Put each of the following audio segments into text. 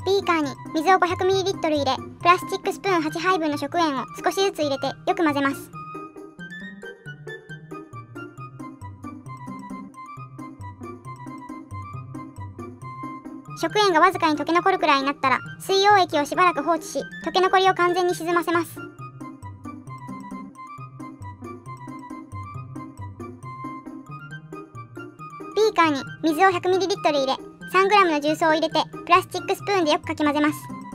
ビーカーに水を 500ml 入れ、プラスチックスプーン8杯分の食塩を少しずつ入れてよく混ぜます。食塩がわずかに溶け残るくらいになったら、水溶液をしばらく放置し、溶け残りを完全に沈ませます。ビーカーに水を 100ml 入れ、3g の重曹を入れてプラスチックスプーンでよくかき混ぜます。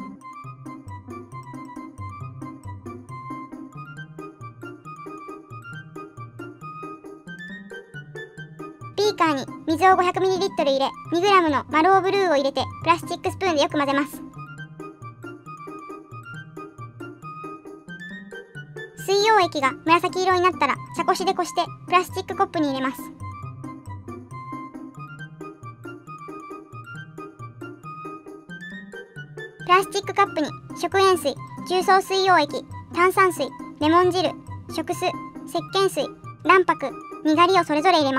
ビーカーに水を 500ml 入れ、2g のマロウブルーを入れてプラスチックスプーンでよく混ぜます。水溶液が紫色になったら茶こしでこしてプラスチックコップに入れます。プラスチックカップに食塩水、重曹水溶液、炭酸水、レモン汁、食酢、石鹸水、卵白、にがりをそれぞれ入れます。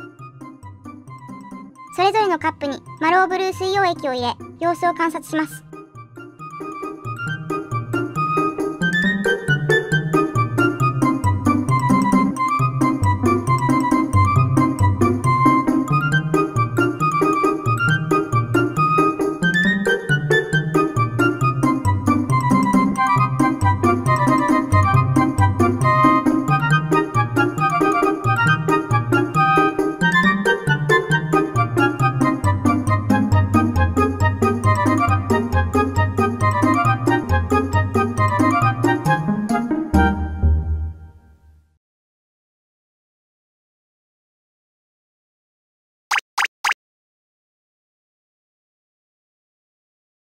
それぞれのカップにマロウブルー水溶液を入れ、様子を観察します。